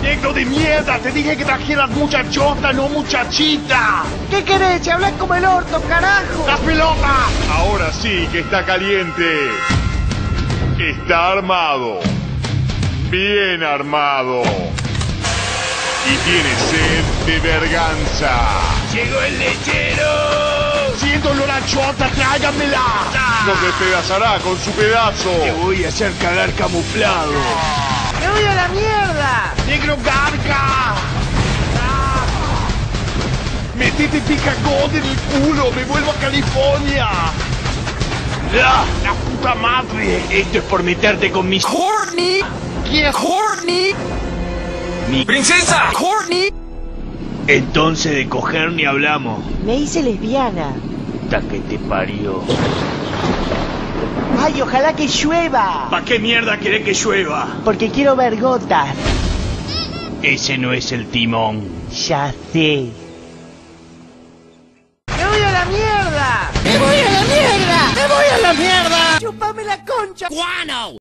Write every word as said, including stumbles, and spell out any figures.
¡Negro de mierda! ¡Te dije que trajeras muchachota, no muchachita! ¿Qué querés? ¡Se hablas como el orto, carajo! ¡Las pelotas! Ahora sí que está caliente. Está armado. Bien armado. Y tiene sed de verganza. ¡Llegó el lechero! ¡Siento olor a chota, tráigamela! Nos despedazará con su pedazo. Te voy a hacer cagar camuflado. ¡Me voy a la mierda! ¡Negro garca! ¡Metete picagón en el culo! ¡Me vuelvo a California! ¡Ah, ¡la puta madre! Esto es por meterte con mis... ¡Courtney! ¿Quién es ¡Courtney! mi ¡Princesa! ¡Courtney! Entonces de coger ni hablamos. Me hice lesbiana. Puta que te parió. ¡Ay, ojalá que llueva! ¿Pa' qué mierda querés que llueva? Porque quiero ver gotas. Ese no es el timón. Ya sé. ¡Me voy a la mierda! ¡Me voy a la mierda! ¡Me voy a la mierda! ¡Chúpame la concha! ¡Guano!